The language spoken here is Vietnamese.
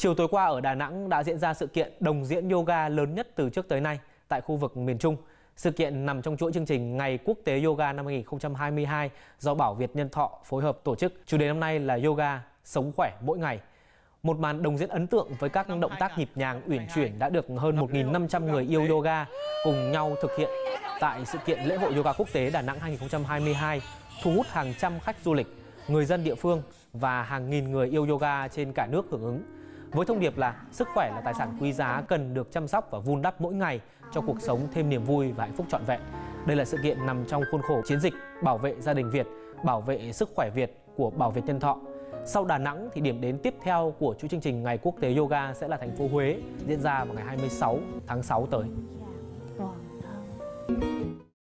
Chiều tối qua ở Đà Nẵng đã diễn ra sự kiện đồng diễn yoga lớn nhất từ trước tới nay tại khu vực miền Trung. Sự kiện nằm trong chuỗi chương trình Ngày Quốc tế Yoga năm 2022 do Bảo Việt Nhân Thọ phối hợp tổ chức. Chủ đề năm nay là Yoga sống khỏe mỗi ngày. Một màn đồng diễn ấn tượng với các động tác nhịp nhàng uyển chuyển đã được hơn 1.500 người yêu yoga cùng nhau thực hiện tại sự kiện lễ hội yoga quốc tế Đà Nẵng 2022, thu hút hàng trăm khách du lịch, người dân địa phương và hàng nghìn người yêu yoga trên cả nước hưởng ứng. Với thông điệp là sức khỏe là tài sản quý giá cần được chăm sóc và vun đắp mỗi ngày cho cuộc sống thêm niềm vui và hạnh phúc trọn vẹn. Đây là sự kiện nằm trong khuôn khổ chiến dịch bảo vệ gia đình Việt, bảo vệ sức khỏe Việt của Bảo Việt Nhân Thọ. Sau Đà Nẵng thì điểm đến tiếp theo của chuỗi chương trình Ngày Quốc tế Yoga sẽ là thành phố Huế, diễn ra vào ngày 26 tháng 6 tới.